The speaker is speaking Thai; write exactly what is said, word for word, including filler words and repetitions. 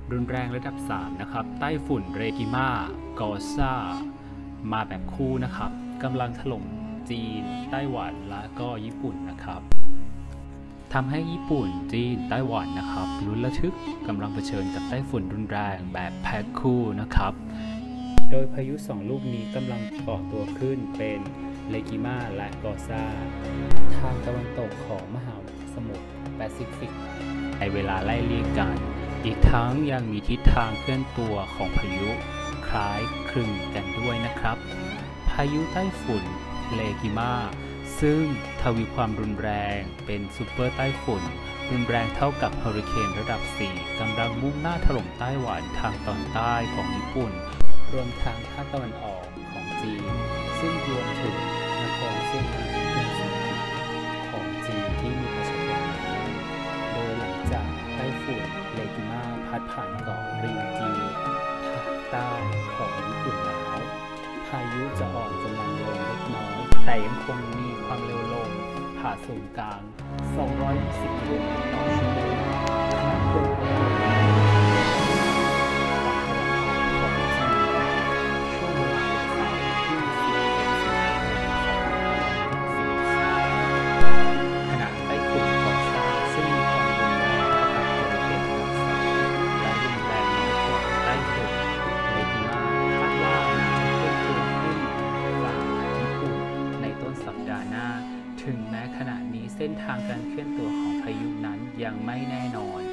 รุนแรงระดับสามนะครับไต้ฝุ่นเรกิมากอซามาแบบคู่นะครับกำลังถล่มจีนไต้หวันและก็ญี่ปุ่นนะครับทำให้ญี่ปุ่นจีนไต้หวันนะครับลุ้นระทึกกำลังเผชิญกับไต้ฝุ่นรุนแรงแบบแพ็คคู่นะครับโดยพายุสองลูกนี้กำลังก่อตัวขึ้นเป็นเรกิมาและกอซาทางตะวันตกของมหาสมุทรแปซิฟิกในเวลาไล่เลี่ยกันอีกทั้งยังมีทิศทางเคลื่อนตัวของพายุคล้ายคลึงกันด้วยนะครับพายุไต้ฝุ่นเรกิมาซึ่งทวีความรุนแรงเป็นซูเปอร์ไต้ฝุ่นรุนแรงเท่ากับเฮอริเคนระดับสี่กำลังมุ่งหน้าถล่มไต้หวันทางตอนใต้ของญี่ปุ่นรวมทั้งภาคตะวันออกของจีนซึ่งรวมถึงนครเซี่ยงไฮ้เมืองเซี่ยงไฮ้ของจีนที่มีประชากรหนาแน่นโดยหลังจากไต้ฝุ่นเรกิมาพัดผ่านเกาะริวกิวภาคใต้ของญี่ปุ่นแล้วพายุจะอ่อนกำลังลงเล็กน้อยแต่ยังคงมีความเร็วลมผ่าศูนย์กลางสองร้อยยี่สิบกิโลเมตรต่อชั่วโมงขณะเคลื่อนตัวของจีนช่วงเวลาเสาร์ที่สิบเอ็ดสิงหาคมสองพันห้าร้อยหกสิบขณะไต้ฝุ่นกอซาซึ่งมีความรุนแรงเท่ากับเฮอริเคนระดับสองและรุนแรงน้อยกว่าไต้ฝุ่นเรกิมาคาดว่าน่าจะเคลื่อนตัวขึ้นฝั่งญี่ปุ่นในต้นสัปดาห์หน้าถึงแม้ขณะนี้เส้นทางการเคลื่อนตัวของพายุนั้นยังไม่แน่นอน